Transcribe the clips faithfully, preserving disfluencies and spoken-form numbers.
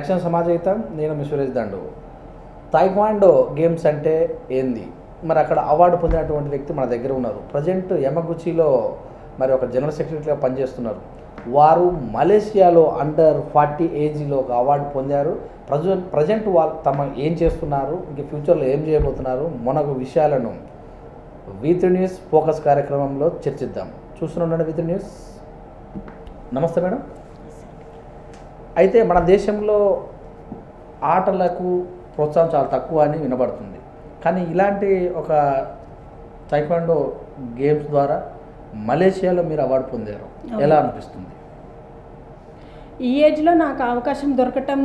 రక్షణ సమాజయితం నేను మీ సురేష్దండు. Taekwondo games అంటే ఏంది, మరి అక్కడ అవార్డు పొందినటువంటి వ్యక్తి మన దగ్గర ఉన్నారు. ప్రజెంట్ యమగుచిలో మరి ఒక జనరల్ సెక్రటరీగా పనిచేస్తున్నారు. వారు మలేషియాలో అండర్ ఫార్టీ ఏజ్లో ఒక అవార్డు పొందారు. ప్రజెంట్ ప్రజెంట్ వాళ్ళు తమ ఏం చేస్తున్నారు, ఇంక ఫ్యూచర్లో ఏం చేయబోతున్నారు, మనకు విషయాలను వి త్రీ న్యూస్ ఫోకస్ కార్యక్రమంలో చర్చిద్దాం. చూస్తున్నాం వి త్రీ న్యూస్. నమస్తే మేడం. అయితే మన దేశంలో ఆటలకు ప్రోత్సాహం చాలా తక్కువ అని వినబడుతుంది. కానీ ఇలాంటి ఒక తాయిక్వాండో గేమ్స్ ద్వారా మలేషియాలో మీరు అవార్డు పొందారు, ఎలా అనిపిస్తుంది? ఈ ఏజ్లో నాకు అవకాశం దొరకటం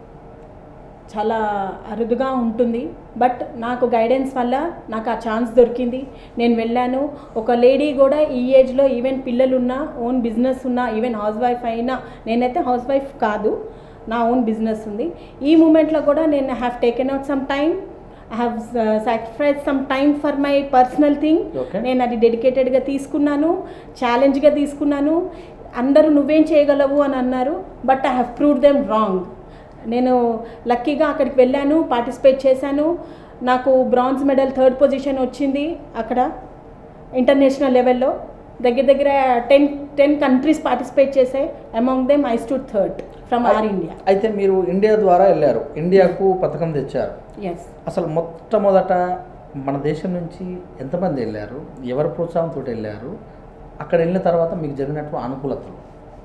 చాలా అరుదుగా ఉంటుంది. బట్ నాకు గైడెన్స్ వల్ల నాకు ఆ ఛాన్స్ దొరికింది, నేను వెళ్ళాను. ఒక లేడీ కూడా ఈ ఏజ్లో ఈవెన్ పిల్లలు ఉన్నా, ఓన్ బిజినెస్ ఉన్నా, ఈవెన్ హౌస్ వైఫ్ అయినా, నేనైతే హౌస్ వైఫ్ కాదు, నా ఓన్ బిజినెస్ ఉంది. ఈ మూమెంట్లో కూడా నేను have taken out some time, I have sacrifice some time for my personal thing. నేను అది డెడికేటెడ్గా తీసుకున్నాను, ఛాలెంజ్గా తీసుకున్నాను. అందరూ నువ్వేం చేయగలవు అని అన్నారు, but I have proved them wrong. నేను లక్కీగా అక్కడికి వెళ్ళాను, పార్టిసిపేట్ చేశాను. నాకు బ్రాంజ్ మెడల్ థర్డ్ పొజిషన్ వచ్చింది. అక్కడ ఇంటర్నేషనల్ లెవెల్లో దగ్గర దగ్గర టెన్ టెన్ కంట్రీస్ పార్టిసిపేట్ చేశాయి. Among them I stood third from our India. అయితే మీరు ఇండియా ద్వారా వెళ్ళారు, ఇండియాకు పథకం తెచ్చారు. ఎస్. అసలు మొట్టమొదట మన దేశం నుంచి ఎంతమంది వెళ్ళారు, ఎవరి ప్రోత్సాహంతో వెళ్ళారు, అక్కడ వెళ్ళిన తర్వాత మీకు జరిగినట్టు అనుకూలతలు?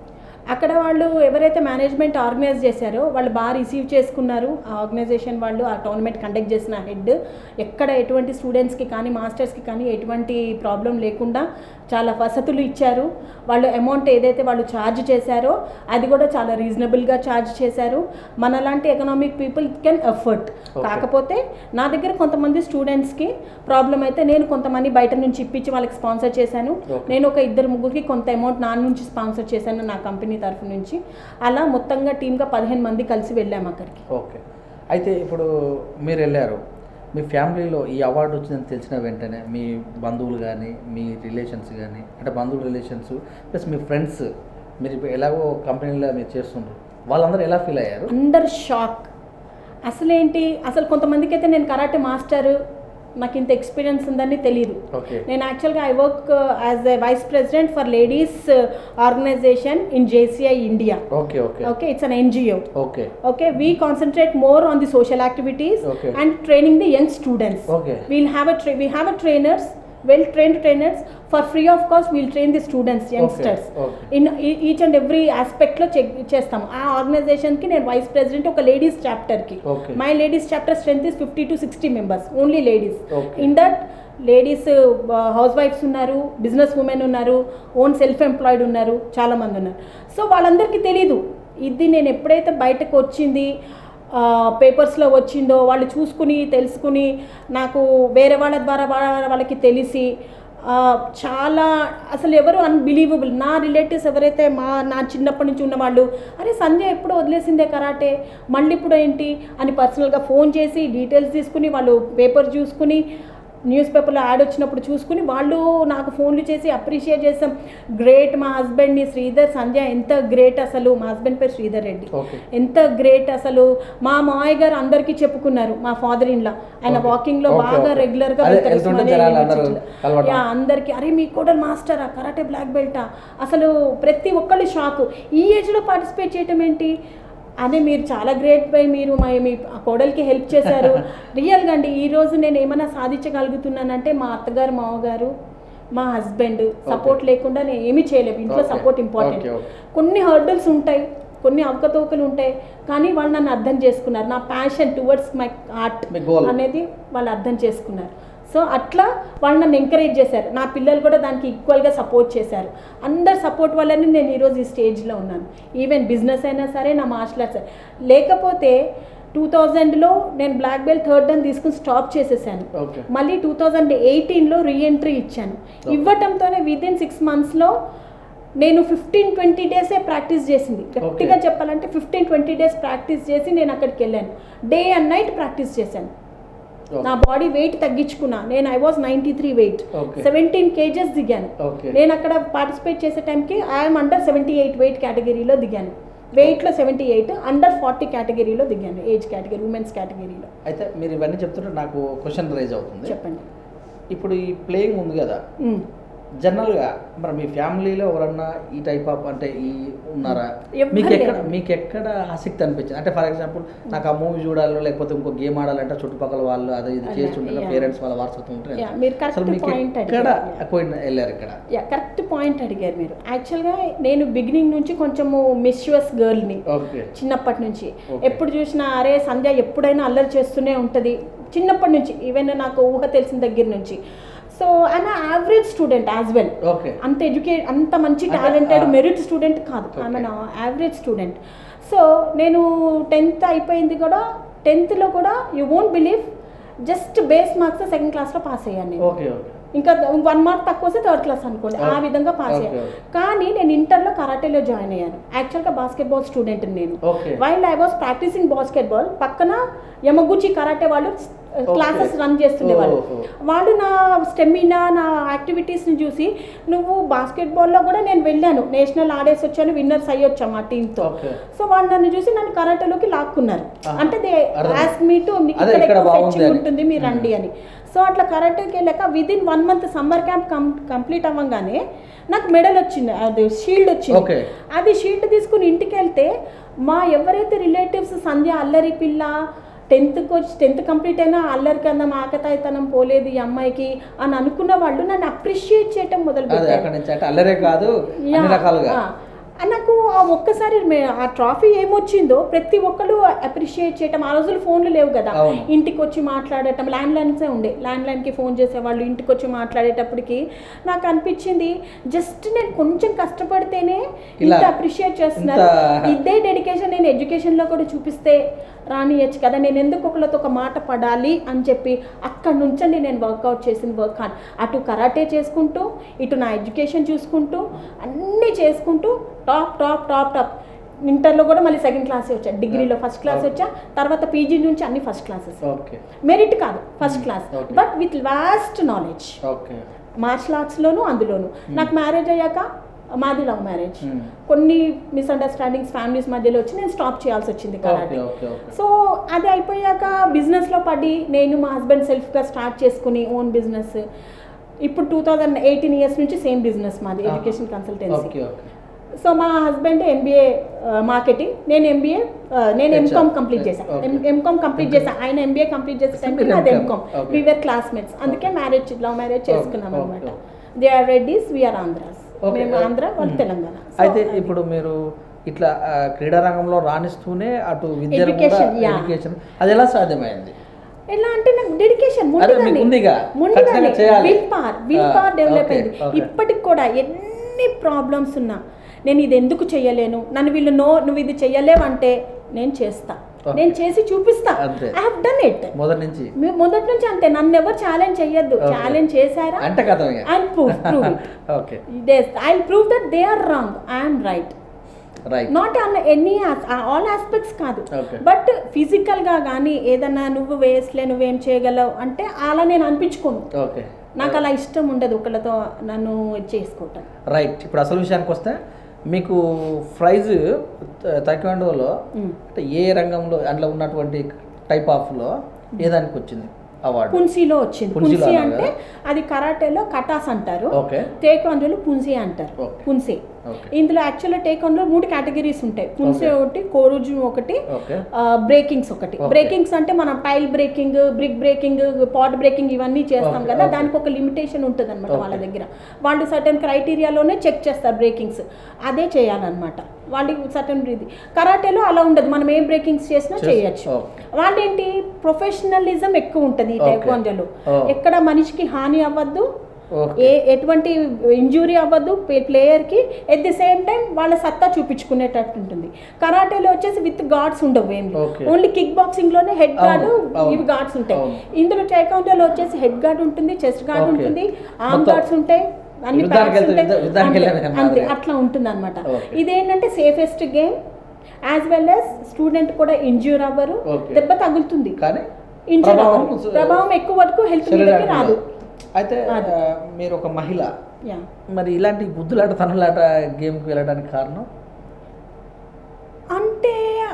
అక్కడ వాళ్ళు ఎవరైతే మేనేజ్మెంట్ ఆర్గనైజ్ చేశారో వాళ్ళు బాగా రిసీవ్ చేసుకున్నారు. ఆ ఆర్గనైజేషన్ వాళ్ళు, ఆ టోర్నమెంట్ కండక్ట్ చేసిన హెడ్, ఎక్కడ ఎటువంటి స్టూడెంట్స్కి కానీ మాస్టర్స్కి కానీ ఎటువంటి ప్రాబ్లం లేకుండా చాలా వసతులు ఇచ్చారు. వాళ్ళు అమౌంట్ ఏదైతే వాళ్ళు ఛార్జ్ చేశారో అది కూడా చాలా రీజనబుల్గా ఛార్జ్ చేశారు. మనలాంటి ఎకనామిక్ పీపుల్ కెన్ ఎఫర్ట్. కాకపోతే నా దగ్గర కొంతమంది స్టూడెంట్స్కి ప్రాబ్లం అయితే నేను కొంతమంది బయట నుంచి ఇప్పించి వాళ్ళకి స్పాన్సర్ చేశాను. నేను ఒక ఇద్దరు ముగ్గురికి కొంత అమౌంట్ నా నుంచి స్పాన్సర్ చేశాను నా కంపెనీ తరఫు నుంచి. అలా మొత్తంగా టీమ్గా పదిహేను మంది కలిసి వెళ్ళాము అక్కడికి. ఓకే. అయితే ఇప్పుడు మీరు వెళ్ళారు, మీ ఫ్యామిలీలో ఈ అవార్డు వచ్చిందని తెలిసిన వెంటనే మీ బంధువులు కానీ, మీ రిలేషన్స్ కానీ, అంటే బంధువుల రిలేషన్స్ ప్లస్ మీ ఫ్రెండ్స్, మీరు ఇప్పుడు ఎలాగో కంపెనీలో మీరు చేస్తుండ్రు, వాళ్ళందరూ ఎలా ఫీల్ అయ్యారు? అందరు షాక్. అసలేంటి, అసలు కొంతమందికి అయితే నేను కరాటే మాస్టర్, నాకు ఇంత ఎక్స్పీరియన్స్ ఉందని తెలియదు. నేను యాక్చువల్గా I work as a vice president for ladies organisation in J C I India. Okay okay okay it's an N G O. Okay okay we concentrate more on the social activities and training the young students. Okay we'll have a we have a trainers, well trained trainers, for free of cost we'll train the students, youngsters. Okay, okay. In each and every aspect lo check chestamu. Aa organization ki nenu vice president oka ladies chapter ki. Okay. My ladies chapter strength is fifty to sixty members, only ladies. Okay. In that ladies హౌస్ వైఫ్స్ ఉన్నారు, business women ఉన్నారు, own self employed ఉన్నారు, చాలామంది ఉన్నారు. So వాళ్ళందరికీ తెలీదు ఇది. నేను ఎప్పుడైతే బయటకు వచ్చింది, పేపర్స్లో వచ్చిందో, వాళ్ళు చూసుకుని తెలుసుకుని నాకు వేరే వాళ్ళ ద్వారా వాళ్ళకి తెలిసి చాలా అసలు ఎవరు అన్బిలీవబుల్. నా రిలేటివ్స్ ఎవరైతే మా నా చిన్నప్పటి నుంచి ఉన్నవాళ్ళు, అరే సంధ్య ఎప్పుడు వదిలేసిందే కరాటే, మళ్ళీ ఇప్పుడు ఏంటి అని పర్సనల్గా ఫోన్ చేసి డీటెయిల్స్ తీసుకుని, వాళ్ళు పేపర్ చూసుకుని, న్యూస్ పేపర్లో యాడ్ వచ్చినప్పుడు చూసుకుని వాళ్ళు నాకు ఫోన్లు చేసి అప్రిషియేట్ చేస్తాం. గ్రేట్, మా హస్బెండ్ని శ్రీధర్, సంధ్య ఎంత గ్రేట్ అసలు. మా హస్బెండ్ పేరు శ్రీధర్ రెడ్డి, ఎంత గ్రేట్ అసలు. మా మామయ్య గారు అందరికీ చెప్పుకున్నారు, మా ఫాదర్ ఇన్ లా, ఆయన వాకింగ్లో బాగా రెగ్యులర్గా అందరికీ, అరే మీ కోడలు మాస్టరా, కరాటే బ్లాక్ బెల్టా, అసలు ప్రతి ఒక్కళ్ళు షాకు. ఈ ఏజ్లో పార్టిసిపేట్ చేయటం ఏంటి, అదే మీరు చాలా గ్రేట్ బై, మీరు మా మీ కోడలికి హెల్ప్ చేశారు. రియల్గా అండి, ఈరోజు నేను ఏమైనా సాధించగలుగుతున్నానంటే మా అత్తగారు, మామగారు, మా హస్బెండ్ సపోర్ట్ లేకుండా నేను ఏమీ చేయలేము. ఇంట్లో సపోర్ట్ ఇంపార్టెంట్. కొన్ని హర్డల్స్ ఉంటాయి, కొన్ని అవకతవకలు ఉంటాయి, కానీ వాళ్ళు నన్ను అర్థం చేసుకున్నారు. నా ప్యాషన్ టువర్డ్స్ మై ఆర్ట్ అనేది వాళ్ళు అర్థం చేసుకున్నారు. సో అట్లా వాళ్ళు నన్ను ఎంకరేజ్ చేశారు. నా పిల్లలు కూడా దానికి ఈక్వల్గా సపోర్ట్ చేశారు. అందరు సపోర్ట్ వల్లనే నేను ఈరోజు ఈ స్టేజ్లో ఉన్నాను. ఈవెన్ బిజినెస్ అయినా సరే, నా మార్షల్ ఆర్ట్స్. లేకపోతే టూ థౌజండ్లో నేను బ్లాక్ బెల్ట్ థర్డ్ అని తీసుకుని స్టాప్ చేసేసాను. మళ్ళీ టూ థౌజండ్ ఎయిటీన్లో రీఎంట్రీ ఇచ్చాను. ఇవ్వటంతోనే విదిన్ సిక్స్ మంత్స్లో నేను ఫిఫ్టీన్ ట్వంటీ డేసే ప్రాక్టీస్ చేసింది. గట్టిగా చెప్పాలంటే ఫిఫ్టీన్ ట్వంటీ డేస్ ప్రాక్టీస్ చేసి నేను అక్కడికి వెళ్ళాను. డే అండ్ నైట్ ప్రాక్టీస్ చేశాను. నా బాడీ వెయిట్ తగ్గించుకున్నా. నేను I was ninety three weight, seventeen kgs దిగాను. నేను అక్కడ పార్టిసిపేట్ చేసే టైంకి I'm under seventy eight weight కేటగిరీలో దిగాను. వెయిట్లో సెవెంటీ ఎయిట్ అండర్ ఫార్టీ కేటగిరీలో దిగాను, ఏజ్ కేటగిరీ ఉమెన్స్ కేటగిరీలో. అయితే మీరు ఇవన్నీ చెప్తుంటే నాకు క్వశ్చన్ రైజ్ అవుతుంది. చెప్పండి. ఇప్పుడు ఈ ప్లేయింగ్ ఉంది కదా, జనరల్గా మరి మీ ఫ్యామిలీలో ఎవరన్నా ఈ టైప్ ఆఫ్ అంటే ఈ ఉన్నారా? మీకు ఎక్కడ మీకు ఎక్కడ ఆసక్తి అనిపించింది? అంటే ఫర్ ఎగ్జాంపుల్ నాకు ఆ మూవీ చూడాలో లేకపోతే ఇంకో గేమ్ ఆడాలంటే చుట్టుపక్కల వాళ్ళు అదే ఇది చేస్తుంటారు, పేరెంట్స్ వాళ్ళ వారసత్వం ఉంటుంది. వెళ్ళారు ఇక్కడ? కరెక్ట్ పాయింట్ అడిగారు మీరు. యాక్చువల్గా నేను బిగినింగ్ నుంచి కొంచెము మిస్యూస్ గర్ల్ని, చిన్నప్పటి నుంచి ఎప్పుడు చూసినా అరే సంధ్య ఎప్పుడైనా అల్లరి చేస్తూనే ఉంటుంది చిన్నప్పటి నుంచి, ఈవెన్ నాకు ఊహ తెలిసిన దగ్గర నుంచి. So I'm average student as well, అంత ఎడ్యుకేట్ అంత మంచి టాలెంటెడ్ మెరిట్ స్టూడెంట్ కాదు, ఐఎమ్ యావరేజ్ స్టూడెంట్. సో నేను టెన్త్ అయిపోయింది కూడా, టెన్త్లో కూడా you won't believe just base marks second క్లాస్లో పాస్ అయ్యాను నేను. ఇంకా వన్ మార్క్ తక్కువ వస్తే థర్డ్ క్లాస్ అనుకోండి, ఆ విధంగా పాస్ అయ్యాను. కానీ నేను ఇంటర్లో కరాటేలో జాయిన్ అయ్యాను. యాక్చువల్గా బాస్కెట్బాల్ స్టూడెంట్ నేను. While I was practising basketball, పక్కన యమగుచి కరాటే వాళ్ళు క్లాసెస్ రన్ చేస్తుండేవాళ్ళు. వాళ్ళు నా స్టెమినా నా యాక్టివిటీస్ని చూసి నువ్వు బాస్కెట్బాల్లో కూడా నేను వెళ్ళాను, నేషనల్ ఆడేసి వచ్చాను, విన్నర్స్ అయ్యొచ్చాము ఆ టీంతో. సో వాళ్ళు నన్ను చూసి నన్ను కరాటేలోకి లాక్కున్నారు. అంటే దే ఆస్క్ మీ టు ఇక్కడ ఫెచ్చింగ్ ఉంటుంది మీరు రండి అని. సో అట్లా కరాటేకి వెళ్ళాక within one month summer camp come complete అవ్వగానే నాకు మెడల్ వచ్చింది, అది షీల్డ్ వచ్చింది. అది షీల్డ్ తీసుకుని ఇంటికి వెళ్తే మా ఎవరైతే రిలేటివ్స్ సంధ్య అల్లరి పిల్ల, టెన్త్కి వచ్చి టెన్త్ కంప్లీట్ అయినా అల్లరికి అందం ఆకతాయితనం పోలేదు ఈ అమ్మాయికి అని అనుకున్న వాళ్ళు నన్ను అప్రిషియేట్ చేయటం మొదలుపెట్టారు. నాకు ఆ ఒక్కసారి ఆ ట్రాఫీ ఏమొచ్చిందో ప్రతి ఒక్కరు అప్రిషియేట్ చేయటం. ఆ రోజులు ఫోన్లు లేవు కదా, ఇంటికి వచ్చి మాట్లాడటం, ల్యాండ్ లైన్సే ఉండే, ల్యాండ్ లైన్కి ఫోన్ చేసేవాళ్ళు, ఇంటికి వచ్చి మాట్లాడేటప్పటికి నాకు అనిపించింది జస్ట్ నేను కొంచెం కష్టపడితేనే ఇంత అప్రిషియేట్ చేస్తున్నారు. ఇదే డెడికేషన్ నేను ఎడ్యుకేషన్లో కూడా చూపిస్తే రానియచ్చు కదా, నేను ఎందుకు ఒకళ్ళతో ఒక మాట పడాలి అని చెప్పి అక్కడ నుంచండి నేను వర్కౌట్ చేసిన వర్క్ ఆన్. అటు కరాటే చేసుకుంటూ ఇటు నా ఎడ్యుకేషన్ చూసుకుంటూ అన్నీ చేసుకుంటూ టాప్ టాప్ టాప్ టాప్ ఇంటర్లో కూడా మళ్ళీ సెకండ్ క్లాసే వచ్చా, డిగ్రీలో ఫస్ట్ క్లాస్ వచ్చా, తర్వాత పీజీ నుంచి అన్ని ఫస్ట్ క్లాసెస్, మెరిట్ కాదు first class, but with vast knowledge martial ఆర్ట్స్లోను అందులోను. నాకు మ్యారేజ్ అయ్యాక మాది లవ్ మ్యారేజ్, కొన్ని మిస్అండర్స్టాండింగ్స్ ఫ్యామిలీస్ మధ్యలో వచ్చి నేను స్టాప్ చేయాల్సి వచ్చింది కరాటే. సో అది అయిపోయాక బిజినెస్లో పడి నేను మా హస్బెండ్ సెల్ఫ్గా స్టార్ట్ చేసుకుని ఓన్ బిజినెస్. ఇప్పుడు టూ థౌజండ్ ఎయిటీన్ ఇయర్స్ నుంచి సేమ్ బిజినెస్ మాది, ఎడ్యుకేషన్ కన్సల్టెన్సీ. సో మా హస్బెండ్ ఎంబీఏ మార్కెటింగ్, నేను ఎంబీఏ నేను ఎంకామ్ కంప్లీట్ చేశాను, ఎంకామ్ కంప్లీట్ చేశాను, ఆయన ఎంబీఏ కంప్లీట్ చేసే టైంకి అది ఎంకామ్. వీఆర్ క్లాస్మేట్స్, అందుకే మ్యారేజ్ లవ్ మ్యారేజ్ చేసుకున్నాం అనమాట. They are Reddys, we are Andhras, మేము ఆంధ్ర వాళ్ళు తెలంగాణ. అయితే ఇప్పుడు మీరు ఇట్లా క్రీడా రంగంలో రాణిస్తూనే అటు విద్య ఎడ్యుకేషన్ అది ఎలా సాధ్యమైంది? ఎలా అంటే నాకు డెడికేషన్ ముందుగానే will power will power develop అయింది. ఇప్పటికి కూడా ఎన్ని ప్రాబ్లమ్స్ ఉన్నా నేను ఇది ఎందుకు చెయ్యలేను, నన్ను వీళ్ళు నో నువ్వు ఇది చెయ్యలేవంటే నేను చేస్తా, నేను చేసి చూపిస్తా. ఐ హావ్ డన్ ఇట్ మొదటి నుంచి మొదటి నుంచి అంతే. నన్ను ఎవరు ఛాలెంజ్ చెయ్యొద్దు, ఛాలెంజ్ చేశారా I prove prove it I prove that they are wrong, I'm right. Not on any all aspects కాదు, బట్ ఫిజికల్గా కానీ ఏదన్నా నువ్వు వేస్లే నువ్వేం చేయగలవు అంటే అలా నేను అనిపించుకోను, నాకు అలా ఇష్టం ఉండదు ఒకళ్ళతో నన్ను చేసుకోవటం. రైట్. ఇప్పుడు అసలు విషయానికి వస్తే మీకు ప్రైజ్ తైక్వాండోలో అంటే ఏ రంగంలో అందులో ఉన్నటువంటి టైప్ ఆఫ్లో ఏ దానికి వచ్చింది అవార్డు? పున్సీలో వచ్చింది. పున్సీ అంటే అది కరాటేలో కటాస్ అంటారు, టేక్వాండోలో పున్సీ అంటారు. పున్సీ ఇందులో యాక్చువల్గా టేక్వాండోలో మూడు కేటగిరీస్ ఉంటాయి. పున్సీ ఒకటి, కోరుజు ఒకటి, బ్రేకింగ్స్ ఒకటి. బ్రేకింగ్స్ అంటే మనం tile breaking, brick breaking, pot breaking ఇవన్నీ చేస్తాం కదా, దానికి ఒక లిమిటేషన్ ఉంటుంది అనమాట వాళ్ళ దగ్గర. వాళ్ళు సర్టెన్ క్రైటీరియాలోనే చెక్ చేస్తారు బ్రేకింగ్స్, అదే చేయాలన్నమాట వాళ్ళకి సర్టెన్ ఇది. కరాటేలో అలా ఉండదు, మనం ఏం బ్రేకింగ్స్ చేసినా చేయొచ్చు. వాళ్ళేంటి ప్రొఫెషనలిజం ఎక్కువ ఉంటుంది ఈ టేక్వాండోలో, ఎక్కడ మనిషికి హాని అవ్వద్దు, ఏ ఎటువంటి ఇంజురీ అవ్వద్దు ప్లేయర్కి, ఎట్ ది సేమ్ టైం వాళ్ళ సత్తా చూపించుకునేటట్టు ఉంటుంది. కరాటేలో వచ్చేసి విత్ గార్డ్స్ ఉండవు ఏమి, ఓన్లీ కిక్ బాక్సింగ్లోనే హెడ్ గార్డ్ ఇవి గార్డ్స్ ఉంటాయి. ఇందులో టైక్వాండోలో వచ్చేసి హెడ్ గార్డ్ ఉంటుంది, చెస్ట్ గార్డ్ ఉంటుంది, ఆర్మ్ గార్డ్స్ ఉంటాయి, అన్ని ప్యాడ్స్ ఉంటాయి, అంతే అట్లా ఉంటుంది అనమాట. ఇదేంటంటే safest game, as well as student కూడా ఇంజ్యూర్ అవ్వరు, దెబ్బ తగులుతుంది కానీ ఇంజ్యూర్ అవ్వరు, ప్రభావం ఎక్కువ వరకు హెల్త్ మీదకి రాదు. అయితే మీరు ఒక మహిళ, మరి ఇలాంటి గుద్దులాట తనులాట గేమ్కి వెళ్ళడానికి కారణం?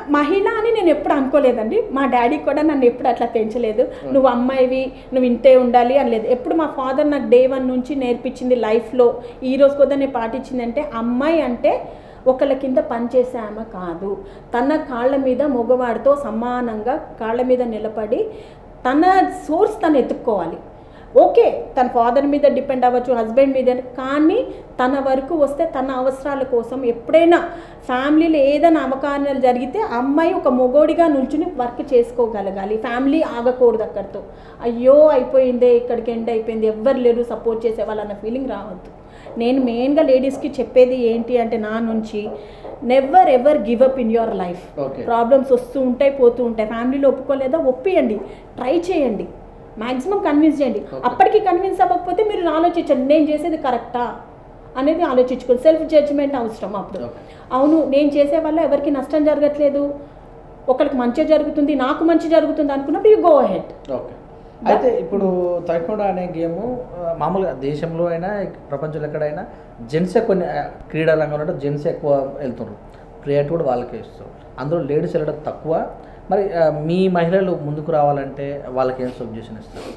మహిళ అని నేను ఎప్పుడు అనుకోలేదండి. మా డాడీ కూడా నన్ను ఎప్పుడు అట్లా పెంచలేదు, నువ్వు అమ్మాయివి నువ్వు ఇంతే ఉండాలి అని లేదు. ఎప్పుడు మా ఫాదర్ నాకు డే వన్ నుంచి నేర్పించింది లైఫ్లో, ఈ రోజు కూడా నేను పాటించిందంటే అమ్మాయి అంటే ఒకళ్ళ కింద పనిచేసే ఆమె కాదు, తన కాళ్ళ మీద మగవాడితో సమానంగా కాళ్ళ మీద నిలబడి తన సోర్స్ తను ఎత్తుక్కోవాలి. ఓకే తన ఫాదర్ మీద డిపెండ్ అవ్వచ్చు, హస్బెండ్ మీద, కానీ తన వరకు వస్తే తన అవసరాల కోసం ఎప్పుడైనా ఫ్యామిలీలో ఏదైనా అవకాశాలు జరిగితే అమ్మాయి ఒక మొగోడిగా నిల్చుని వర్క్ చేసుకోగలగాలి. ఫ్యామిలీ ఆగకూడదు అక్కడితో, అయ్యో అయిపోయిందే ఇక్కడికి ఎండ్ అయిపోయింది ఎవ్వరు లేరు సపోర్ట్ చేసేవాళ్ళు అన్న ఫీలింగ్ రావద్దు. నేను మెయిన్గా లేడీస్కి చెప్పేది ఏంటి అంటే నా నుంచి, never ever give up in your life. Problems వస్తూ ఉంటాయి పోతూ ఉంటాయి, ఫ్యామిలీలో ఒప్పుకోలేదా ఒప్పియండి, ట్రై చేయండి, మ్యాక్సిమం కన్విన్స్ చేయండి. అప్పటికి కన్విన్స్ అవ్వకపోతే మీరు ఆలోచించండి నేను చేసేది కరెక్టా అనేది ఆలోచించుకోండి. సెల్ఫ్ జడ్జిమెంట్ అవసరం అప్పుడు. అవును నేను చేసే వల్ల ఎవరికి నష్టం జరగట్లేదు, ఒకరికి మంచి జరుగుతుంది, నాకు మంచి జరుగుతుంది అనుకున్నప్పుడు యూ గో అహెడ్. ఓకే. అయితే ఇప్పుడు తైక్వాండో అనే గేము మామూలుగా దేశంలో అయినా ప్రపంచంలో ఎక్కడైనా జెంట్సే కొన్ని క్రీడా రంగంలో జెంట్స్ ఎక్కువ వెళ్తున్నారు, ప్రియారిటీ కూడా వాళ్ళకే ఇస్తారు, అందులో లేడీస్ వెళ్ళడం తక్కువ. మరి మీ మహిళలు ముందుకు రావాలంటే వాళ్ళకి ఏం సజెషన్ ఇస్తారు?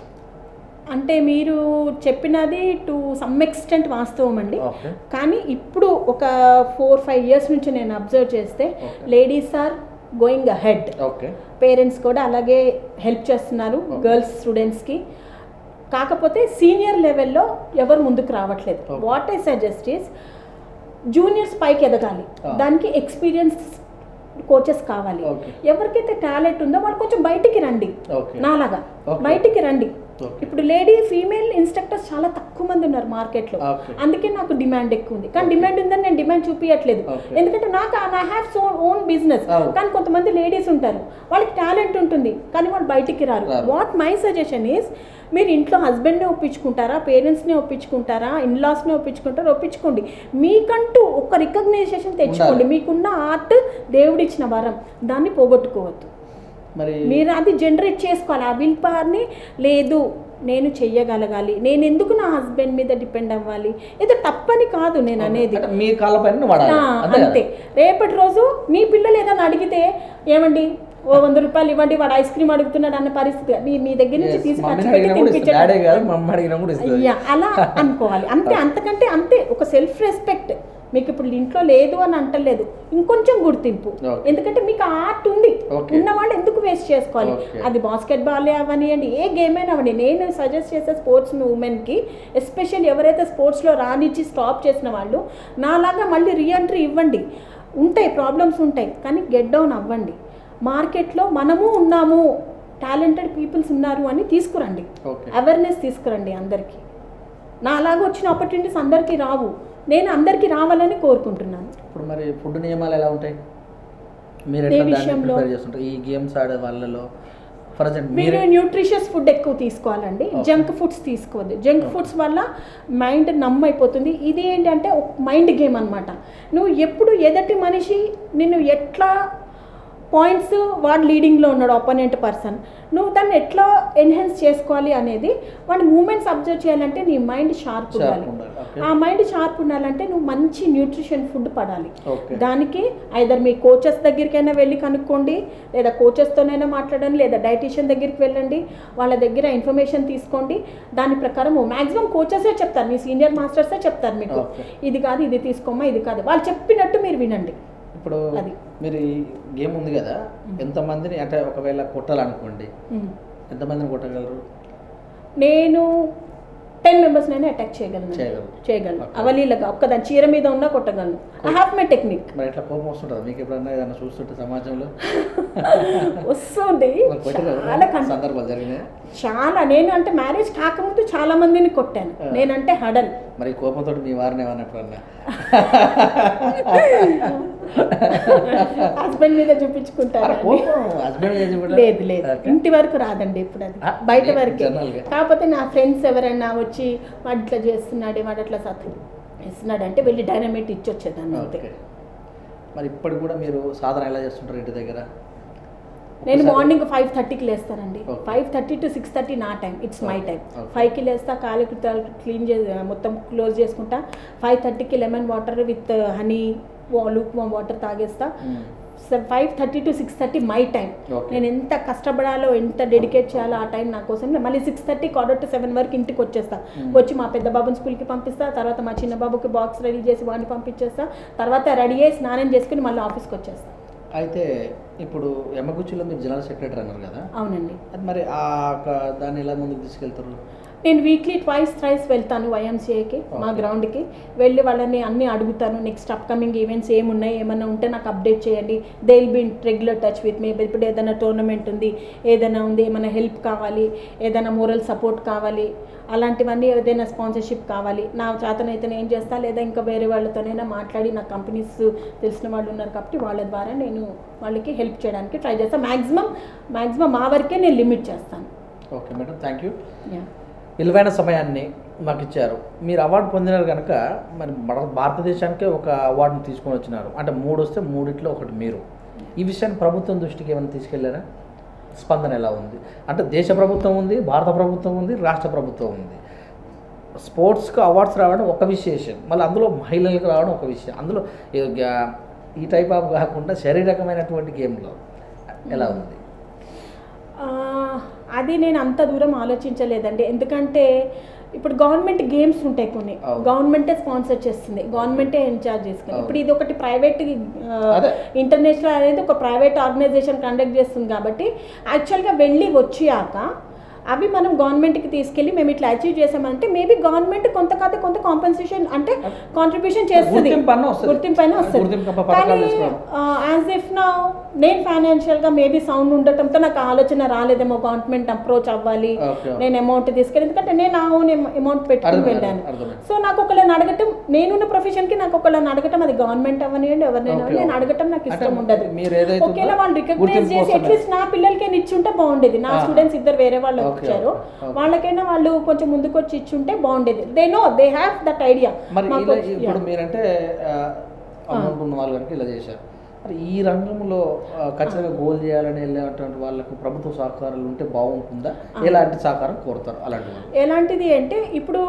అంటే మీరు చెప్పినది టు సమ్ ఎక్స్టెంట్ వాస్తవం అండి, కానీ ఇప్పుడు ఒక ఫోర్ ఫైవ్ ఇయర్స్ నుంచి నేను అబ్జర్వ్ చేస్తే ladies are going ahead. Okay. Parents కూడా అలాగే హెల్ప్ చేస్తున్నారు గర్ల్స్ స్టూడెంట్స్కి. కాకపోతే సీనియర్ లెవెల్లో ఎవరు ముందుకు రావట్లేదు. What I suggest is juniors పైకి ఎదగాలి, దానికి ఎక్స్పీరియన్స్ కోచెస్ కావాలి. ఎవరికైతే టాలెంట్ ఉందో వాళ్ళు కొంచెం బయటికి రండి, నాలాగా బయటికి రండి. ఇప్పుడు లేడీ ఫీమేల్ ఇన్స్ట్రక్టర్స్ చాలా తక్కువ మంది ఉన్నారు మార్కెట్లో, అందుకే నాకు డిమాండ్ ఎక్కువ ఉంది. కానీ డిమాండ్ ఉందని నేను డిమాండ్ చూపించట్లేదు, ఎందుకంటే నాకు I have so own business. కానీ కొంతమంది లేడీస్ ఉంటారు వాళ్ళకి టాలెంట్ ఉంటుంది కానీ వాళ్ళు బయటికి రారు. వాట్ మై సజెషన్ ఈస్, మీరు ఇంట్లో హస్బెండ్ని ఒప్పించుకుంటారా, పేరెంట్స్ని ఒప్పించుకుంటారా, ఇన్లాస్ని ఒప్పించుకుంటారా, ఒప్పించుకోండి. మీకంటూ ఒక రికగ్నైజేషన్ తెచ్చుకోండి. మీకున్న ఆర్ట్ దేవుడిచ్చిన వరం, దాన్ని పోగొట్టుకోవద్దు. మరి మీరు అది జనరేట్ చేసుకోవాలి ఆ విల్ పవర్ని. లేదు నేను చెయ్యగలగాలి, నేను ఎందుకు నా హస్బెండ్ మీద డిపెండ్ అవ్వాలి, ఏదో తప్పని కాదు నేను అనేది, మీ కాళ్ళపైన అంతే. రేపటి రోజు మీ పిల్లలు ఏదైనా అడిగితే ఏమండి ఓ వంద రూపాయలు ఇవ్వండి వాడు ఐస్ క్రీమ్ అడుగుతున్నాడు అన్న పరిస్థితి మీ మీ దగ్గర నుంచి తీసి ఖర్చు పెట్టి తినిపించడం అలా అనుకోవాలి అంతే. అంతకంటే అంతే ఒక సెల్ఫ్ రెస్పెక్ట్. మీకు ఇప్పుడు ఇంట్లో లేదు అని అంటలేదు, ఇంకొంచెం గుర్తింపు, ఎందుకంటే మీకు ఆర్ట్ ఉంది, ఉన్నవాళ్ళు ఎందుకు వేస్ట్ చేసుకోవాలి. అది బాస్కెట్ బాల్ అవనివ్వండి, ఏ గేమ్ అయినా అవ్వండి. నేను సజెస్ట్ చేసే స్పోర్ట్స్ ఉమెన్కి ఎస్పెషల్లీ ఎవరైతే స్పోర్ట్స్లో రానిచ్చి స్టాప్ చేసిన వాళ్ళు నాలాగా మళ్ళీ రీఎంట్రీ ఇవ్వండి. ఉంటాయి ప్రాబ్లమ్స్ ఉంటాయి కానీ గెట్ డౌన్ అవ్వండి. మార్కెట్లో మనము ఉన్నాము, టాలెంటెడ్ పీపుల్స్ ఉన్నారు అని తీసుకురండి, అవేర్నెస్ తీసుకురండి అందరికీ. నా అలాగ వచ్చిన ఆపర్చునిటీస్ అందరికీ రావు, నేను అందరికీ రావాలని కోరుకుంటున్నాను. ఇప్పుడు మరి ఫుడ్ నియమాలు ఎలా ఉంటాయి మీరు ఎట్లా విషయంలో చేస్తుంటారు ఈ గేమ్స్ ఆడే వాళ్ళలో? ఫర్ ఎగ్జాంపుల్ మీరు న్యూట్రిషియస్ ఫుడ్ ఎక్కువ తీసుకోవాలండి, జంక్ ఫుడ్స్ తీసుకోవద్దు. జంక్ ఫుడ్స్ వల్ల మైండ్ నమ్ అయిపోతుంది. ఇది ఏంటంటే ఒక మైండ్ గేమ్ అనమాట. నువ్వు ఎప్పుడు ఎదటి మనిషి నిన్ను ఎట్లా పాయింట్స్ వాడు లీడింగ్లో ఉన్నాడు ఆపోనెంట్ పర్సన్, నువ్వు దాన్ని ఎట్లా ఎన్హాన్స్ చేసుకోవాలి అనేది వాడి మూమెంట్స్ అబ్జర్వ్ చేయాలంటే నీ మైండ్ షార్ప్ ఉండాలి. ఆ మైండ్ షార్ప్ ఉండాలంటే నువ్వు మంచి న్యూట్రిషన్ ఫుడ్ పడాలి. దానికి ఐదర్ మీ కోచెస్ దగ్గరికైనా వెళ్ళి కనుక్కోండి, లేదా కోచెస్తోనైనా మాట్లాడండి, లేదా డైటీషియన్ దగ్గరికి వెళ్ళండి, వాళ్ళ దగ్గర ఇన్ఫర్మేషన్ తీసుకోండి. దాని ప్రకారం మ్యాక్సిమం కోచెసే చెప్తారు, మీ సీనియర్ మాస్టర్సే చెప్తారు మీకు ఇది కాదు ఇది తీసుకోమా ఇది కాదు, వాళ్ళు చెప్పినట్టు మీరు వినండి. ఇప్పుడు మీరు ఈ గేమ్ ఉంది కదా, ఎంతమందిని అంటే ఒకవేళ కొట్టాలనుకోండి ఎంతమందిని కొట్టగలరు? నేను టెన్ మెంబర్స్ నైనా అటాక్ చేయగలను చేయగలను అవలీలగా, ఒక్కదాని చీర మీద ఉన్నా కొట్టగలను. I have my technique. మరి ఎట్లా కోపం వస్తుంటుంది మీకు ఎప్పుడన్నా ఏదన్నా చూస్తుంటే సమాజంలో? వస్తుంది, సందర్భాలు జరిగినాయి చాలా. నేను అంటే మ్యారేజ్ కాకముందు చాలా మందిని కొట్టాను, నేనంటే హడల్. మరి కోపంతో మీ వారిని ఏమన్నా ఎప్పుడన్నా హస్బెండ్ మీద చూపించుకుంటారు? లేదు లేదు, ఇంటి వరకు రాదండి ఇప్పుడు, అది బయట వరకు. కాకపోతే నా ఫ్రెండ్స్ ఎవరైనా వచ్చి వాడు ఇట్లా చేస్తున్నాడు వాడు అట్లా సత్తు ఇస్తున్నాడు అంటే వెళ్ళి డైనమైట్ ఇచ్చి వచ్చేదాన్ని అంతే. మరి ఇప్పటికి కూడా మీరు సాధన ఎలా చేస్తుంటారు ఇంటి దగ్గర? నేను మార్నింగ్ ఫైవ్ థర్టీకి లేస్తానండి. Five thirty to six thirty నా టైం, ఇట్స్ మై టైం. ఫైవ్కి లేస్తా, కాలు క్లీన్ చే మొత్తం క్లోజ్ చేసుకుంటా. ఫైవ్ థర్టీకి lemon water with honey lukewarm water తాగేస్తా. Five thirty to six thirty my time. నేను ఎంత కష్టపడాలో ఎంత డెడికేట్ చేయాలో ఆ టైం నా కోసం. మళ్ళీ six thirty quarter to seven వరకు ఇంటికి వచ్చేస్తా. వచ్చి మా పెద్ద బాబుని స్కూల్కి పంపిస్తా, తర్వాత మా చిన్న బాబుకి బాక్స్ రెడీ చేసి వాడిని పంపించేస్తా, తర్వాత రెడీ అయ్యి స్నానం చేసుకుని మళ్ళీ ఆఫీస్కి వచ్చేస్తా. అయితే ఇప్పుడు యమ్మగుచ్చిలో మీరు జనరల్ సెక్రటరీ అన్నారు కదా? అవునండి. అది మరి ఆ దాన్ని ఎలా ముందుకు తీసుకెళ్తారు? నేను వీక్లీ ట్వైస్ థ్రైస్ వెళ్తాను వైఎంసీఏకి, మా గ్రౌండ్కి వెళ్ళి వాళ్ళని అన్నీ అడుగుతాను. నెక్స్ట్ అప్కమింగ్ ఈవెంట్స్ ఏమున్నాయి, ఏమన్నా ఉంటే నాకు అప్డేట్ చేయండి. They will be in regular touch with me. ఇప్పుడు ఏదైనా టోర్నమెంట్ ఉంది, ఏదైనా ఉంది, ఏమైనా హెల్ప్ కావాలి, ఏదైనా మోరల్ సపోర్ట్ కావాలి, అలాంటివన్నీ ఏదైనా స్పాన్సర్షిప్ కావాలి, నా చేతనైతే నేను చేస్తా, లేదా ఇంకా వేరే వాళ్ళతోనైనా మాట్లాడి నా కంపెనీస్ తెలిసిన వాళ్ళు ఉన్నారు కాబట్టి వాళ్ళ ద్వారా నేను వాళ్ళకి హెల్ప్ చేయడానికి ట్రై చేస్తాను. మ్యాక్సిమం మ్యాక్సిమం మా వరకే నేను లిమిట్ చేస్తాను. Okay madam, thank you. విలువైన సమయాన్ని మాకు ఇచ్చారు. మీరు అవార్డు పొందినారు కనుక మరి మన భారతదేశానికే ఒక అవార్డును తీసుకొని వచ్చినారు. అంటే మూడు వస్తే మూడిట్లో ఒకటి మీరు. ఈ విషయాన్ని ప్రభుత్వం దృష్టికి ఏమైనా తీసుకెళ్లారా? స్పందన ఎలా ఉంది? అంటే దేశ ప్రభుత్వం ఉంది, భారత ప్రభుత్వం ఉంది, రాష్ట్ర ప్రభుత్వం ఉంది. స్పోర్ట్స్కి అవార్డ్స్ రావడం ఒక విశేషం, మళ్ళీ అందులో మహిళలకు రావడం ఒక విషయం. అందులో ఈ టైప్ ఆఫ్ కాకుండా శారీరకమైనటువంటి గేమ్లో ఎలా ఉంది? అది నేను అంత దూరం ఆలోచించలేదండి. ఎందుకంటే ఇప్పుడు గవర్నమెంట్ గేమ్స్ ఉంటాయి కొన్ని, గవర్నమెంటే స్పాన్సర్ చేస్తుంది, గవర్నమెంటే ఇన్ఛార్జ్ చేసుకుని. ఇప్పుడు ఇది ఒకటి ప్రైవేట్ ఇంటర్నేషనల్ అనేది ఒక ప్రైవేట్ ఆర్గనైజేషన్ కండక్ట్ చేస్తుంది కాబట్టి యాక్చువల్గా వెళ్ళి వచ్చాక అవి మనం గవర్నమెంట్కి తీసుకెళ్ళి మేము ఇట్లా అచీవ్ చేసామంటే మేబీ గవర్నమెంట్ కొంత కాదు కొంత కాంపెన్సేషన్ అంటే కాంట్రిబ్యూషన్ చేస్తుంది, గుర్తింపు అయినా వస్తుంది. కానీ యాజ్ ఇఫ్ నా నేను ఫైనాన్షియల్గా మేబీ సౌండ్ ఉండటంతో నాకు ఆలోచన రాలేదేమో గవర్నమెంట్ అప్రోచ్ అవ్వాలి, నేను అమౌంట్ తీసుకెళ్ళి, ఎందుకంటే నేను ఆ ఓన్ అమౌంట్ పెట్టుకుని వెళ్ళాను. సో నాకు ఒకళ్ళని అడగటం, నేనున్న ప్రొఫెషన్కి నాకు ఒకళ్ళని అడగటం, అది గవర్నమెంట్ అవ్వనివ్వండి ఎవరినైనా నేను అడగటం నాకు ఇష్టం ఉండదు. ఒకేలా వాళ్ళు రికగ్నైజ్ చేసి అట్లీస్ట్ నా పిల్లలకే ఇచ్చుంటే బాగుండేది. నా స్టూడెంట్స్ ఇద్దరు వేరే వాళ్ళు వచ్చారు, వాళ్ళకైనా వాళ్ళు కొంచెం ముందుకు వచ్చి ఇచ్చుంటే బాగుండేది. They know they have that idea. ఇప్పుడు మీరంటే అమౌంట్ ఉన్న వాళ్ళు కనుక ఇలా చేశారు, మరి ఈ రంగంలో ఖచ్చితంగా గోల్ చేయాలని వెళ్ళేటువంటి వాళ్ళకు ప్రభుత్వ సహకారాలు ఉంటే బాగుంటుందా? ఎలాంటి సహకారం కోరుతారు? అలాంటి ఎలాంటిది అంటే ఇప్పుడు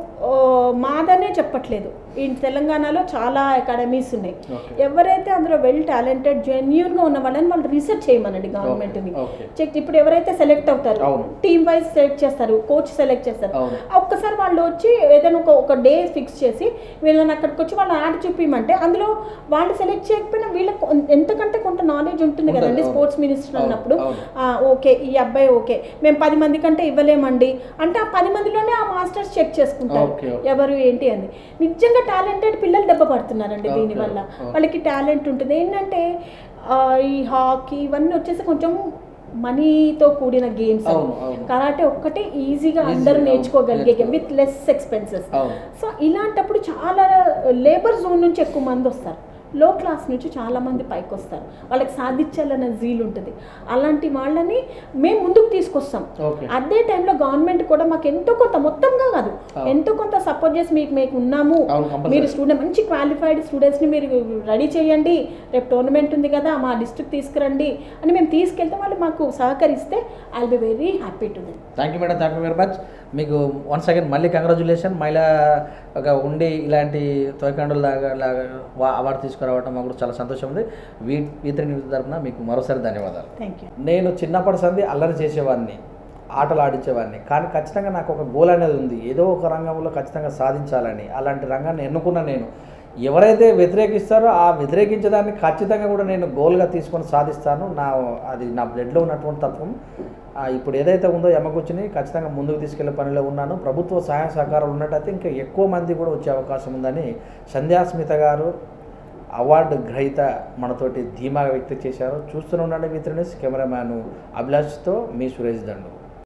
మాదనే చెప్పట్లేదు, ఈ తెలంగాణలో చాలా అకాడమీస్ ఉన్నాయి. ఎవరైతే అందులో వెల్ టాలెంటెడ్ జెన్యూన్గా ఉన్న వాళ్ళని వాళ్ళు రీసెర్చ్ చేయమనండి గవర్నమెంట్ని. చెక్ ఇప్పుడు ఎవరైతే సెలెక్ట్ అవుతారు టీమ్ వైజ్ సెలెక్ట్ చేస్తారు, కోచ్ సెలెక్ట్ చేస్తారు, ఒక్కసారి వాళ్ళు వచ్చి ఏదైనా ఒక ఒక డే ఫిక్స్ చేసి వీళ్ళని అక్కడికి వచ్చి వాళ్ళ యాడ్ చూపించమంటే అందులో వాళ్ళు సెలెక్ట్ చేయకపోయినా వీళ్ళకి ఎంతకంటే కొంత నాలెడ్జ్ ఉంటుంది కదండి స్పోర్ట్స్ మినిస్టర్ అన్నప్పుడు. ఓకే ఈ అబ్బాయి ఓకే మేము పది మంది కంటే ఇవ్వలేమండి అంటే ఆ పది మందిలోనే ఆ మాస్టర్స్ చెక్ చేసుకుంటారు ఎవరు ఏంటి అని. నిజంగా టాలెంటెడ్ పిల్లలు దెబ్బ పడుతున్నారండి దీనివల్ల. వాళ్ళకి టాలెంట్ ఉంటుంది. ఏంటంటే ఈ హాకీ ఇవన్నీ వచ్చేసి కొంచెం మనీతో కూడిన గేమ్స్. కరాటే ఒక్కటే ఈజీగా అందరూ నేర్చుకోగలిగే game with less expenses. So ఇలాంటప్పుడు చాలా లేబర్ జోన్ నుంచి ఎక్కువ మంది వస్తారు, లో క్లాస్ నుంచి చాలామంది పైకి వస్తారు, వాళ్ళకి సాధించాలన్న జీల్ ఉంటుంది. అలాంటి వాళ్ళని మేము ముందుకు తీసుకొస్తాం. అదే టైంలో గవర్నమెంట్ కూడా మాకు ఎంతో కొంత, మొత్తంగా కాదు ఎంతో కొంత సపోర్ట్ చేసి మీకు మీకు ఉన్నాము, మీరు స్టూడెంట్ మంచి క్వాలిఫైడ్ స్టూడెంట్స్ని మీరు రెడీ చేయండి, రేపు టోర్నమెంట్ ఉంది కదా మా డిస్ట్రిక్ట్ తీసుకురండి అని మేము తీసుకెళ్తే వాళ్ళు మాకు సహకరిస్తే I will be very happy to them. Thank you madam, thank you very much. మీకు వన్స్ అగైన్ మళ్ళీ కంగ్రాచులేషన్. మహిళా ఒక ఉండి ఇలాంటి తోయకాండుల లాగా లాగా అవార్డు తీసుకురావడం మాకు కూడా చాలా సంతోషం ఉంది. వీ వీ త్రీ న్యూస్ తరఫున మీకు మరోసారి ధన్యవాదాలు. Thank you. నేను చిన్నప్పటి సంది అల్లరి చేసేవాడిని, ఆటలు ఆడించేవాడిని, కానీ ఖచ్చితంగా నాకు ఒక గోల్ అనేది ఉంది, ఏదో ఒక రంగంలో ఖచ్చితంగా సాధించాలని. అలాంటి రంగాన్ని ఎన్నుకున్న నేను ఎవరైతే వ్యతిరేకిస్తారో ఆ వ్యతిరేకించేదాన్ని ఖచ్చితంగా కూడా నేను గోల్గా తీసుకొని సాధిస్తాను. నా అది నా బ్లడ్లో ఉన్నటువంటి తత్వం. ఇప్పుడు ఏదైతే ఉందో యమ్మగుచ్చిని ఖచ్చితంగా ముందుకు తీసుకెళ్లే పనిలో ఉన్నాను. ప్రభుత్వ సహాయ సహకారాలు ఉన్నట్టయితే ఇంకా ఎక్కువ మంది కూడా వచ్చే అవకాశం ఉందని సంధ్యా స్మిత గారు అవార్డు గ్రహీత మనతోటి ధీమాగా వ్యక్తం చేశారు. చూస్తూనే ఉండండి వీ త్రీ న్యూస్. కెమెరామ్యాన్ అభిలాష్తో మీ సురేష్ దండు.